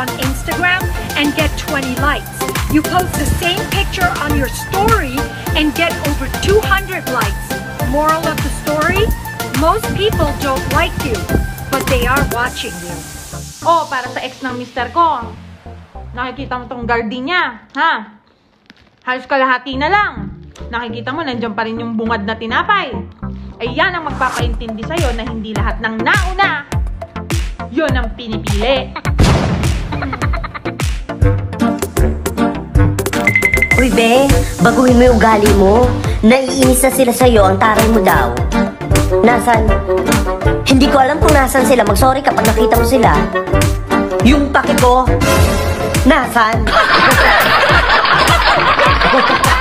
on Instagram and get 20 likes. You post the same picture on your story and get over 200 likes. Moral of the story? Most people don't like you, but they are watching you. Oh, para sa ex ng mister ko. Nakikita mo tong gardenia, ha? Halos kalahati na lang. Nakikita mo, nandiyan pa rin yung bungad na tinapay. Ay yan ang magpapaintindi sa'yo na hindi lahat ng nauna, yun ang pinipili. Uy, be, baguhin mo yung ugali mo. Naiinis na sila sa'yo, ang taray mo daw. Nasaan? Hindi ko alam kung nasaan sila. Mag-sorry kapag nakita mo sila. Yung paki ko, nasaan?